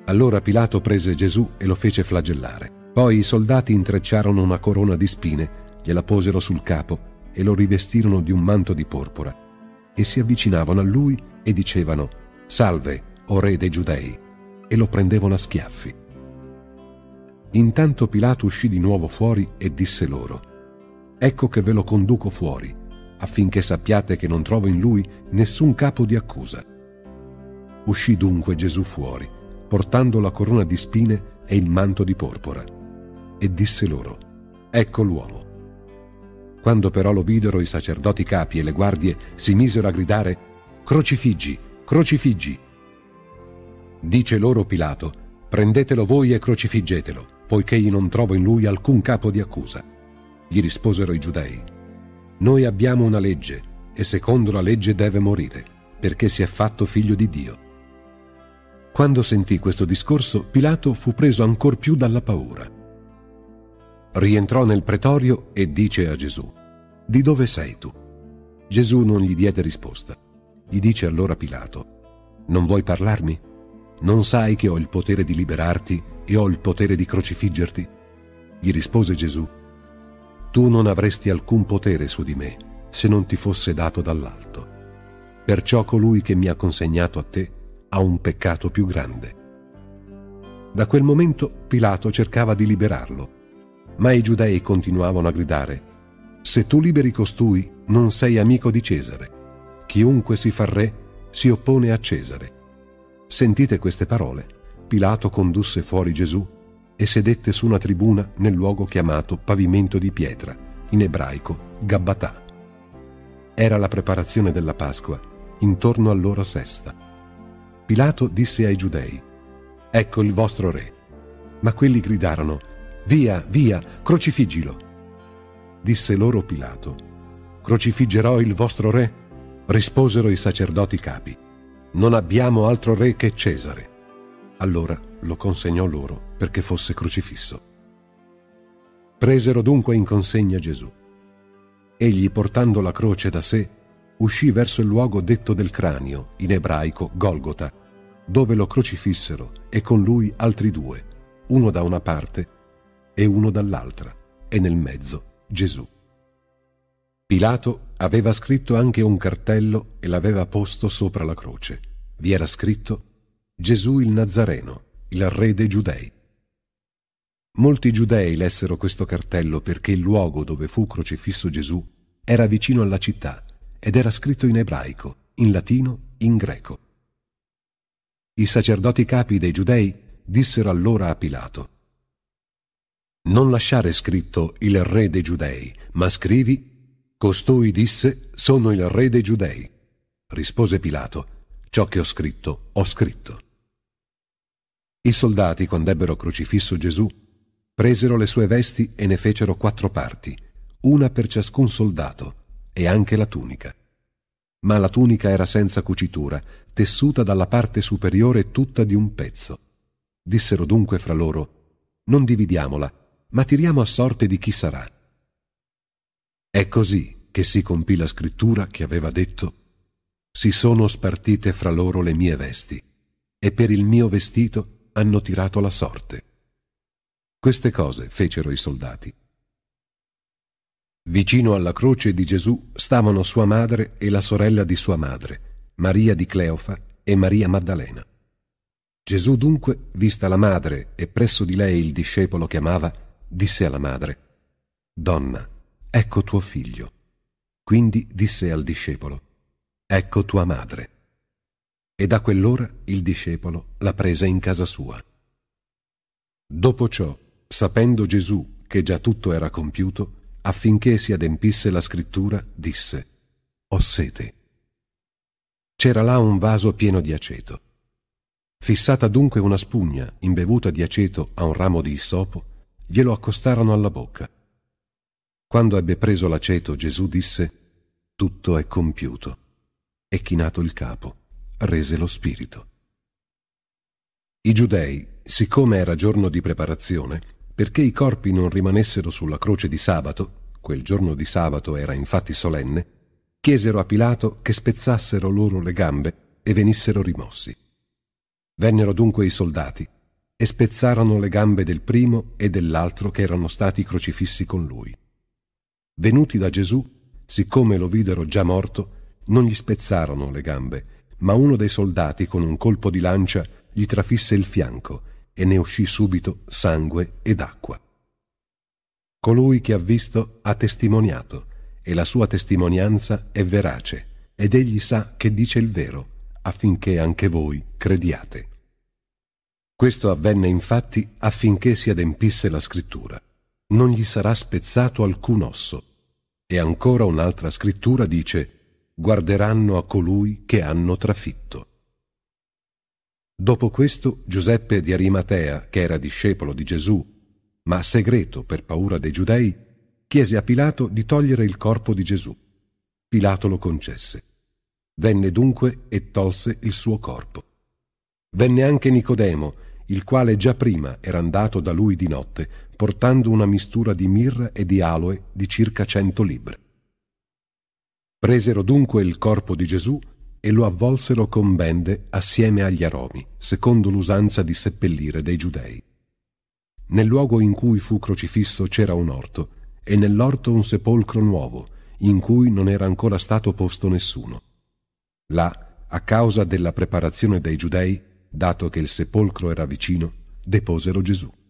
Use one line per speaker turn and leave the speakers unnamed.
Allora Pilato prese Gesù e lo fece flagellare. Poi i soldati intrecciarono una corona di spine, gliela posero sul capo e lo rivestirono di un manto di porpora, e si avvicinavano a lui e dicevano: «Salve, o re dei Giudei!» e lo prendevano a schiaffi. Intanto Pilato uscì di nuovo fuori e disse loro: «Ecco che ve lo conduco fuori, affinché sappiate che non trovo in lui nessun capo di accusa». Uscì dunque Gesù fuori, portando la corona di spine e il manto di porpora, e disse loro: «Ecco l'uomo». Quando però lo videro, i sacerdoti capi e le guardie si misero a gridare: «Crocifiggi, crocifiggi!» Dice loro Pilato: «Prendetelo voi e crocifiggetelo, poiché io non trovo in lui alcun capo di accusa». Gli risposero i giudei: «Noi abbiamo una legge, e secondo la legge deve morire, perché si è fatto figlio di Dio». Quando sentì questo discorso, Pilato fu preso ancor più dalla paura. Rientrò nel pretorio e dice a Gesù: «Di dove sei tu?» Gesù non gli diede risposta. Gli dice allora Pilato: «Non vuoi parlarmi? Non sai che ho il potere di liberarti e ho il potere di crocifiggerti?» Gli rispose Gesù: «Tu non avresti alcun potere su di me se non ti fosse dato dall'alto. Perciò colui che mi ha consegnato a te ha un peccato più grande». Da quel momento Pilato cercava di liberarlo, ma i giudei continuavano a gridare: «Se tu liberi costui, non sei amico di Cesare. Chiunque si fa re si oppone a Cesare». Sentite queste parole, Pilato condusse fuori Gesù e sedette su una tribuna nel luogo chiamato Pavimento di Pietra, in ebraico Gabbatà. Era la preparazione della Pasqua, intorno all'ora sesta. Pilato disse ai giudei: «Ecco il vostro re». Ma quelli gridarono: «Via, via, crocifiggilo!» Disse loro Pilato: «Crocifiggerò il vostro re?» Risposero i sacerdoti capi: «Non abbiamo altro re che Cesare». Allora lo consegnò loro perché fosse crocifisso. Presero dunque in consegna Gesù. Egli, portando la croce da sé, uscì verso il luogo detto del cranio, in ebraico Golgota, dove lo crocifissero, e con lui altri due, uno da una parte e uno dall'altra, e nel mezzo Gesù. Pilato aveva scritto anche un cartello e l'aveva posto sopra la croce. Vi era scritto: «Gesù il Nazareno, il re dei Giudei». Molti giudei lessero questo cartello perché il luogo dove fu crocifisso Gesù era vicino alla città ed era scritto in ebraico, in latino, in greco. I sacerdoti capi dei giudei dissero allora a Pilato: «Non lasciare scritto il re dei Giudei, ma scrivi: costui disse: sono il re dei Giudei». Rispose Pilato: «Ciò che ho scritto, ho scritto». I soldati, quando ebbero crocifisso Gesù, presero le sue vesti e ne fecero 4 parti, una per ciascun soldato, e anche la tunica. Ma la tunica era senza cucitura, tessuta dalla parte superiore tutta di un pezzo. Dissero dunque fra loro: «Non dividiamola, ma tiriamo a sorte di chi sarà». È così che si compì la scrittura che aveva detto: «Si sono spartite fra loro le mie vesti, e per il mio vestito hanno tirato la sorte». Queste cose fecero i soldati. Vicino alla croce di Gesù stavano sua madre e la sorella di sua madre, Maria di Cleofa e Maria Maddalena. Gesù dunque, vista la madre e presso di lei il discepolo che amava, disse alla madre: «Donna, ecco tuo figlio». Quindi disse al discepolo: «Ecco tua madre». E da quell'ora il discepolo la prese in casa sua. Dopo ciò, sapendo Gesù che già tutto era compiuto, affinché si adempisse la scrittura, disse: «Ho sete». C'era là un vaso pieno di aceto. Fissata dunque una spugna imbevuta di aceto a un ramo di issopo, glielo accostarono alla bocca. Quando ebbe preso l'aceto, Gesù disse: «Tutto è compiuto», e chinato il capo, rese lo spirito. I giudei, siccome era giorno di preparazione, perché i corpi non rimanessero sulla croce di sabato, quel giorno di sabato era infatti solenne, chiesero a Pilato che spezzassero loro le gambe e venissero rimossi. Vennero dunque i soldati e spezzarono le gambe del primo e dell'altro che erano stati crocifissi con lui. Venuti da Gesù, siccome lo videro già morto, non gli spezzarono le gambe, ma uno dei soldati con un colpo di lancia gli trafisse il fianco e ne uscì subito sangue ed acqua. Colui che ha visto ha testimoniato, e la sua testimonianza è verace, ed egli sa che dice il vero, affinché anche voi crediate. Questo avvenne infatti affinché si adempisse la scrittura: non gli sarà spezzato alcun osso. E ancora un'altra scrittura dice: guarderanno a colui che hanno trafitto. Dopo questo Giuseppe di Arimatea, che era discepolo di Gesù, ma segreto per paura dei giudei, chiese a Pilato di togliere il corpo di Gesù. Pilato lo concesse. Venne dunque e tolse il suo corpo. Venne anche Nicodemo, il quale già prima era andato da lui di notte, portando una mistura di mirra e di aloe di circa 100 libbre. Presero dunque il corpo di Gesù e lo avvolsero con bende assieme agli aromi, secondo l'usanza di seppellire dei giudei. Nel luogo in cui fu crocifisso c'era un orto, e nell'orto un sepolcro nuovo, in cui non era ancora stato posto nessuno. Là, a causa della preparazione dei giudei, dato che il sepolcro era vicino, deposero Gesù.